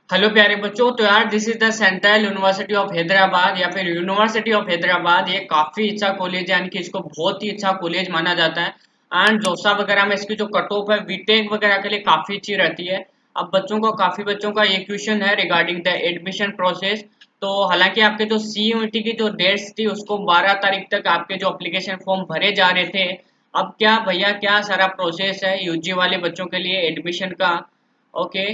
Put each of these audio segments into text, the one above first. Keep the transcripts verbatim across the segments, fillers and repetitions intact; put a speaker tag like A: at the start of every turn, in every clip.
A: Hello प्यारे बच्चों। तो यार this is the central university of Hyderabad या फिर यूनिवर्सिटी ऑफ हैदराबाद। ये काफी अच्छा कॉलेज है, यानी कि इसको बहुत ही अच्छा कॉलेज माना जाता है। एंड जोसा वगैरह में इसकी जो कट ऑफ है बीटेक वगैरह के लिए काफी अच्छी रहती है। अब बच्चों को काफी बच्चों का ये क्वेश्चन है रिगार्डिंग द एडमिशन प्रोसेस। तो हालांकि आपके जो सीयूईटी की जो डेट्स थी उसको बारह तारीख तक आपके जो अप्लीकेशन फॉर्म भरे जा रहे थे। अब क्या भैया क्या सारा प्रोसेस है यूजी वाले बच्चों के लिए एडमिशन का। ओके,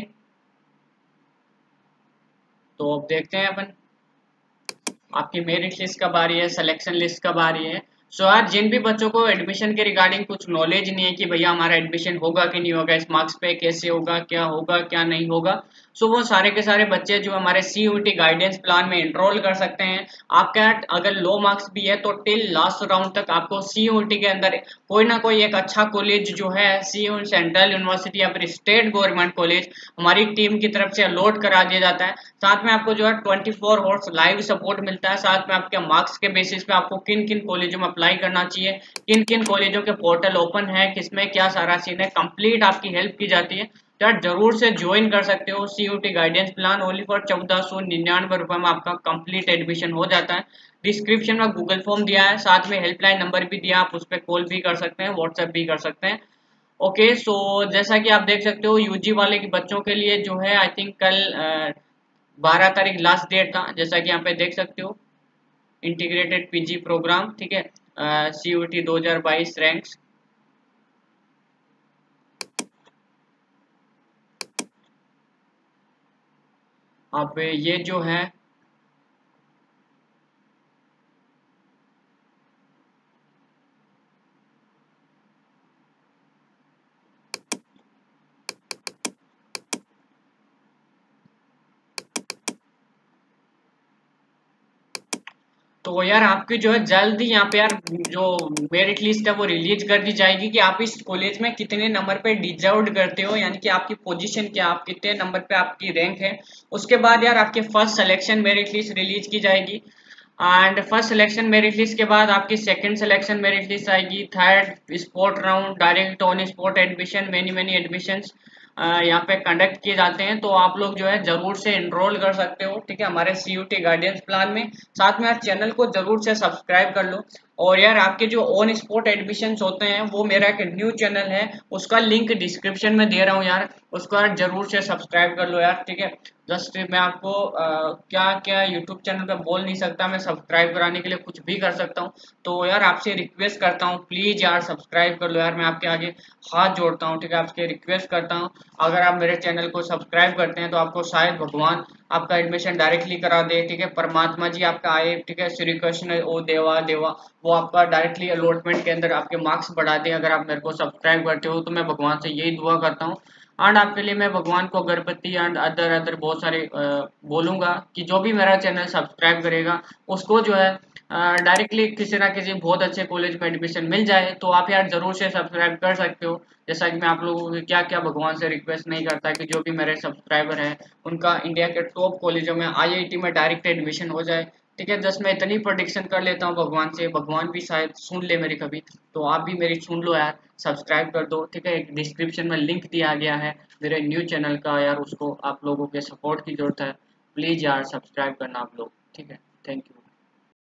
A: तो अब देखते हैं अपन। आपकी मेरिट लिस्ट कब आ रही है, सिलेक्शन लिस्ट कब आ रही है। सो आज जिन भी बच्चों को एडमिशन के रिगार्डिंग कुछ नॉलेज नहीं है कि भैया हमारा एडमिशन होगा कि नहीं होगा, इस मार्क्स पे कैसे होगा, क्या होगा क्या नहीं होगा, सो वो सारे के सारे बच्चे जो हमारे सीयूटी गाइडेंस प्लान में एनरोल कर सकते हैं। आपका अगर लो मार्क्स भी है तो टिल लास्ट राउंड तक आपको सीयूटी के अंदर कोई ना कोई एक अच्छा कॉलेज जो है सीयू सेंट्रल यूनिवर्सिटी या फिर स्टेट गवर्नमेंट कॉलेज हमारी टीम की तरफ से अलॉट करा दिया जाता है। साथ में आपको जो है twenty four hours live support मिलता है। साथ में आपके मार्क्स के बेसिस पे आपको किन किन कॉलेजों में अप्लाई करना चाहिए, किन किन कॉलेजों के पोर्टल ओपन है, किसमें क्या सारा सीन है, कंप्लीट आपकी हेल्प की जाती है। तो यार जरूर से ज्वाइन कर सकते हो CUET guidance plan. Only for चौदह सौ निन्यानवे रुपए में आपका कंप्लीट एडमिशन हो जाता है। डिस्क्रिप्शन में गूगल फॉर्म दिया है, साथ में हेल्पलाइन नंबर भी दिया, आप उस पर कॉल भी कर सकते हैं, व्हाट्सएप भी कर सकते हैं। ओके, सो जैसा कि आप देख सकते हो यूजी वाले के बच्चों के लिए जो है आई थिंक कल बारह तारीख लास्ट डेट था, जैसा कि यहाँ पे देख सकते हो। इंटीग्रेटेड पीजी प्रोग्राम, ठीक है, सीयूटी दो हज़ार बाईस रैंक्स। अब ये जो है तो यार आपकी जो है जल्दी यहाँ पे यार जो मेरिट लिस्ट है वो रिलीज कर दी जाएगी कि आप इस कॉलेज में कितने नंबर पे डिजर्व करते हो, यानी कि आपकी पोजीशन क्या, आप कितने नंबर पे आपकी रैंक है। उसके बाद यार आपके first selection merit list release की जाएगी। And first selection merit list के बाद आपकी सेकंड सिलेक्शन मेरिट लिस्ट आएगी, third spot round, direct on spot admission, many many admissions यहाँ पे कंडक्ट किए जाते हैं। तो आप लोग जो है जरूर से एनरोल कर सकते हो, ठीक है, हमारे सीयूटी गाइडेंस प्लान में। साथ में आप चैनल को जरूर से सब्सक्राइब कर लो। और यार आपके जो ऑन स्पॉट एडमिशंस होते हैं वो मेरा एक न्यू चैनल है, उसका लिंक डिस्क्रिप्शन में दे रहा हूँ यार, उसको यार जरूर से सब्सक्राइब कर लो यार, ठीक है। जस्ट मैं आपको आ, क्या क्या यूट्यूब चैनल पे बोल नहीं सकता, मैं सब्सक्राइब कराने के लिए कुछ भी कर सकता हूँ। तो यार आपसे रिक्वेस्ट करता हूँ प्लीज यार सब्सक्राइब कर लो यार, मैं आपके आगे हाथ जोड़ता हूँ, ठीक है, आपसे रिक्वेस्ट करता हूँ। अगर आप मेरे चैनल को सब्सक्राइब करते हैं तो आपको शायद भगवान आपका एडमिशन डायरेक्टली करा दे, ठीक है, परमात्मा जी आपका आए, ठीक है, श्री कृष्ण ओ देवा देवा वो आपका डायरेक्टली अलॉटमेंट के अंदर आपके मार्क्स बढ़ा दे अगर आप मेरे को सब्सक्राइब करते हो। तो मैं भगवान से यही दुआ करता हूँ। एंड आपके लिए मैं भगवान को अगरबत्ती एंड अदर अदर बहुत सारे अ, बोलूंगा कि जो भी मेरा चैनल सब्सक्राइब करेगा उसको जो है डायरेक्टली किसी ना किसी बहुत अच्छे कॉलेज में एडमिशन मिल जाए। तो आप यार जरूर से सब्सक्राइब कर सकते हो। जैसा कि मैं आप लोगों को क्या क्या भगवान से रिक्वेस्ट नहीं करता कि जो भी मेरे सब्सक्राइबर हैं उनका इंडिया के टॉप कॉलेजों में आईआईटी में डायरेक्ट एडमिशन हो जाए, ठीक है। जस्ट मैं इतनी प्रोडिक्शन कर लेता हूँ भगवान से, भगवान भी शायद सुन ले मेरी कभी। तो आप भी मेरी सुन लो यार, सब्सक्राइब कर दो, ठीक है। एक डिस्क्रिप्शन में लिंक दिया गया है मेरे न्यू चैनल का, यार उसको आप लोगों के सपोर्ट की जरूरत है। प्लीज यार सब्सक्राइब करना आप लोग, ठीक है। Thank you.